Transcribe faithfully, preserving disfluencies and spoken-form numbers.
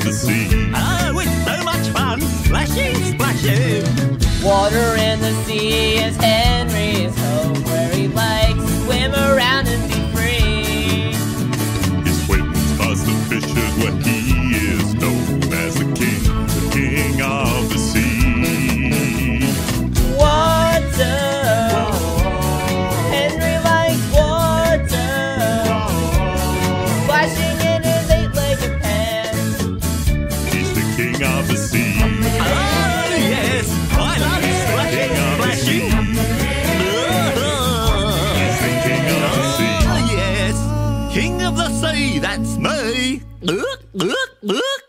the sea. Oh, it's so much fun, splashing, splashing. Water in the sea is Henry's home, where he likes to swim around and be free. He swims past the fishes where he is known as the king, the king of the sea. Water, Henry likes water, splashing in his eight-legged pants. He's the king of the sea. Oh, yes, I love splashing, splashing. He's the king of the sea. Oh, yes, king of the sea, that's me. Look, look, look.